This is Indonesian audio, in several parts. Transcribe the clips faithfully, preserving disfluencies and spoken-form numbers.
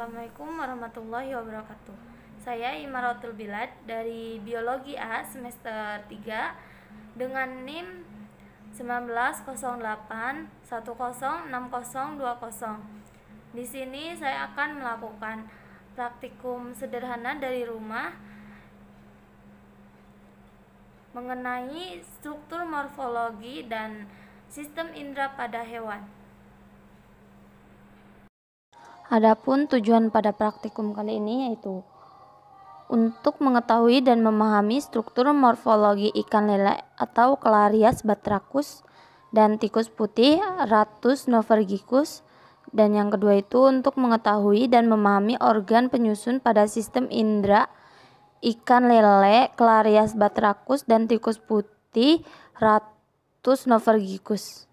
Assalamualaikum warahmatullahi wabarakatuh. Saya Imaratul Bilad dari Biologi A semester tiga dengan N I M satu sembilan nol delapan satu nol enam nol dua nol. Di sini saya akan melakukan praktikum sederhana dari rumah mengenai struktur morfologi dan sistem indera pada hewan. Adapun tujuan pada praktikum kali ini yaitu untuk mengetahui dan memahami struktur morfologi ikan lele atau Clarias batrachus dan tikus putih Rattus novergicus, dan yang kedua itu untuk mengetahui dan memahami organ penyusun pada sistem indera ikan lele Clarias batrachus dan tikus putih Rattus novergicus.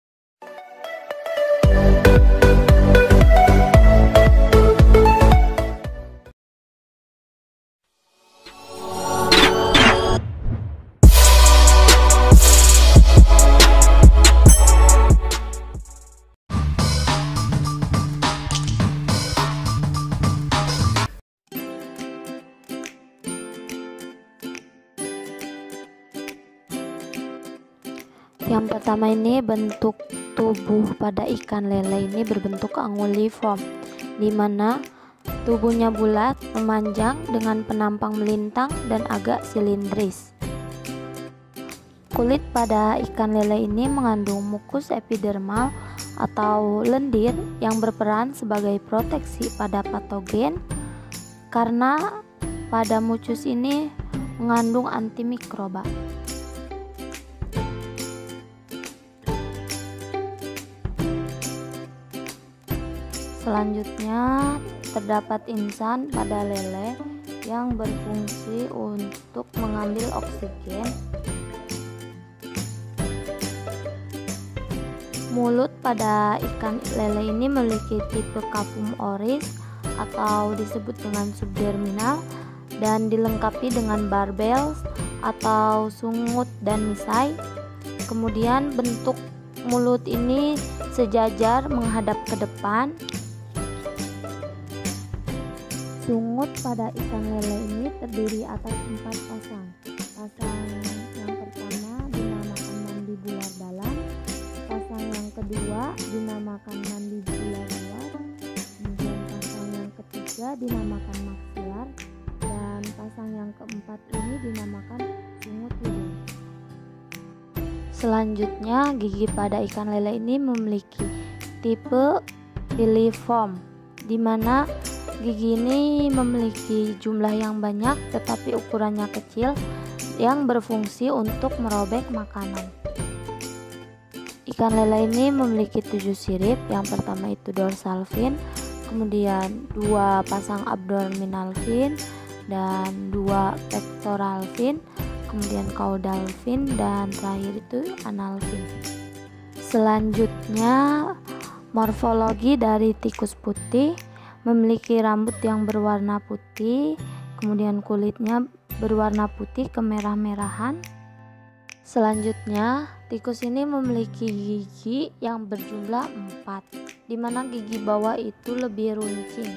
Yang pertama ini bentuk tubuh pada ikan lele ini berbentuk anguilliform, di mana tubuhnya bulat, memanjang dengan penampang melintang dan agak silindris. Kulit pada ikan lele ini mengandung mukus epidermal atau lendir yang berperan sebagai proteksi pada patogen, karena pada mucus ini mengandung antimikroba. Selanjutnya terdapat insan pada lele yang berfungsi untuk mengambil oksigen. Mulut pada ikan lele ini memiliki tipe cavum oris atau disebut dengan subderminal dan dilengkapi dengan barbels atau sungut dan misai. Kemudian bentuk mulut ini sejajar menghadap ke depan. Sungut pada ikan lele ini terdiri atas empat pasang. Pasang yang pertama dinamakan mandibular dalam, pasang yang kedua dinamakan mandibular luar, kemudian pasang yang ketiga dinamakan maksilar, dan pasang yang keempat ini dinamakan sungut hidung. Selanjutnya, gigi pada ikan lele ini memiliki tipe piliform, di mana gigi ini memiliki jumlah yang banyak tetapi ukurannya kecil yang berfungsi untuk merobek makanan. Ikan lele ini memiliki tujuh sirip. Yang pertama itu dorsal fin, kemudian dua pasang abdominal fin dan dua pectoral fin, kemudian caudal fin, dan terakhir itu anal fin. Selanjutnya, morfologi dari tikus putih memiliki rambut yang berwarna putih, kemudian kulitnya berwarna putih kemerah-merahan. Selanjutnya, tikus ini memiliki gigi yang berjumlah empat, di mana gigi bawah itu lebih runcing.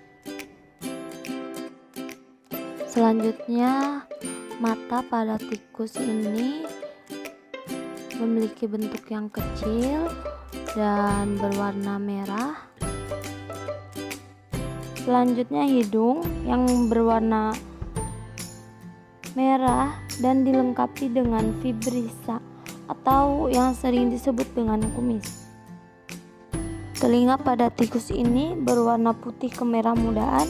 Selanjutnya, mata pada tikus ini memiliki bentuk yang kecil dan berwarna merah. Selanjutnya, hidung yang berwarna merah dan dilengkapi dengan vibrisa atau yang sering disebut dengan kumis. Telinga pada tikus ini berwarna putih kemerah mudaan.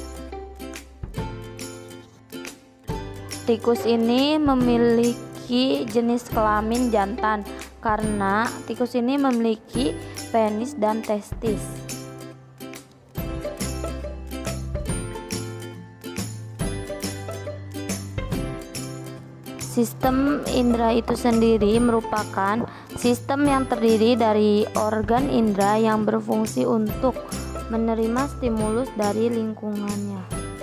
Tikus ini memiliki jenis kelamin jantan karena tikus ini memiliki penis dan testis. Sistem indera itu sendiri merupakan sistem yang terdiri dari organ indera yang berfungsi untuk menerima stimulus dari lingkungannya.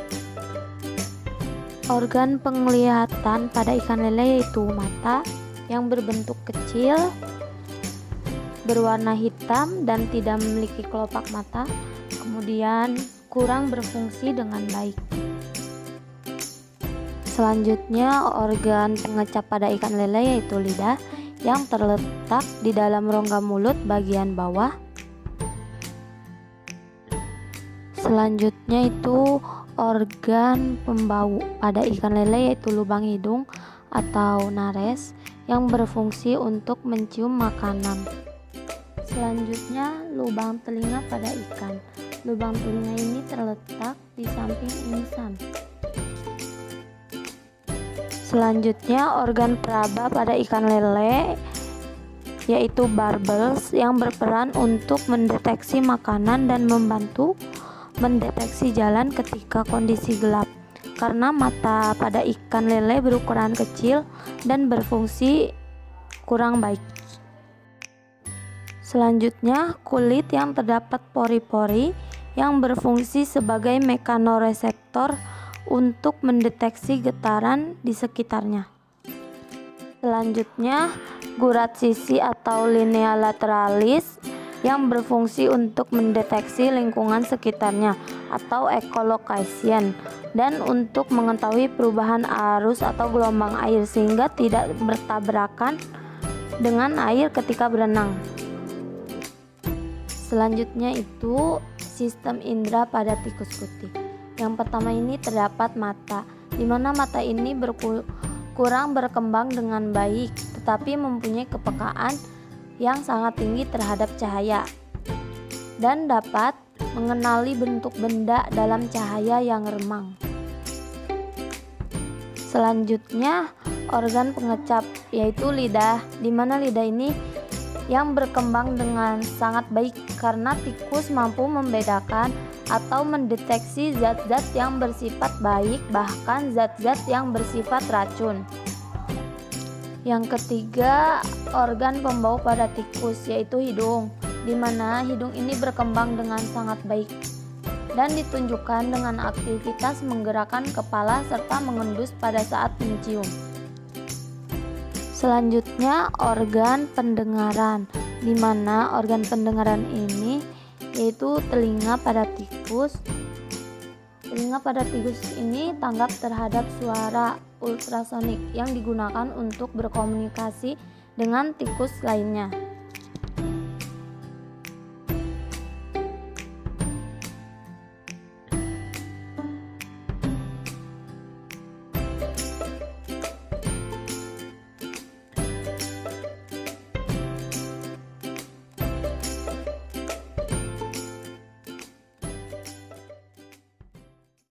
Organ penglihatan pada ikan lele yaitu mata yang berbentuk kecil, berwarna hitam dan tidak memiliki kelopak mata. kemudian kurang berfungsi dengan baik. Selanjutnya, organ pengecap pada ikan lele yaitu lidah yang terletak di dalam rongga mulut bagian bawah. Selanjutnya itu organ pembau pada ikan lele yaitu lubang hidung atau nares yang berfungsi untuk mencium makanan. Selanjutnya, lubang telinga pada ikan. Lubang telinga ini terletak di samping irisan. Selanjutnya, organ peraba pada ikan lele yaitu barbels yang berperan untuk mendeteksi makanan dan membantu mendeteksi jalan ketika kondisi gelap. Karena mata pada ikan lele berukuran kecil dan berfungsi kurang baik. Selanjutnya, kulit yang terdapat pori-pori yang berfungsi sebagai mekanoreseptor untuk mendeteksi getaran di sekitarnya. Selanjutnya, gurat sisi atau linea lateralis yang berfungsi untuk mendeteksi lingkungan sekitarnya atau echolocation dan untuk mengetahui perubahan arus atau gelombang air sehingga tidak bertabrakan dengan air ketika berenang. Selanjutnya itu sistem indera pada tikus putih. Yang pertama ini terdapat mata, di mana mata ini berku- kurang berkembang dengan baik, tetapi mempunyai kepekaan yang sangat tinggi terhadap cahaya dan dapat mengenali bentuk benda dalam cahaya yang remang. Selanjutnya, organ pengecap yaitu lidah, di mana lidah ini yang berkembang dengan sangat baik karena tikus mampu membedakan atau mendeteksi zat-zat yang bersifat baik bahkan zat-zat yang bersifat racun. Yang ketiga, organ pembau pada tikus yaitu hidung, di mana hidung ini berkembang dengan sangat baik dan ditunjukkan dengan aktivitas menggerakkan kepala serta mengendus pada saat mencium. Selanjutnya, organ pendengaran, di mana organ pendengaran ini yaitu telinga pada tikus. Telinga pada tikus ini tanggap terhadap suara ultrasonik yang digunakan untuk berkomunikasi dengan tikus lainnya.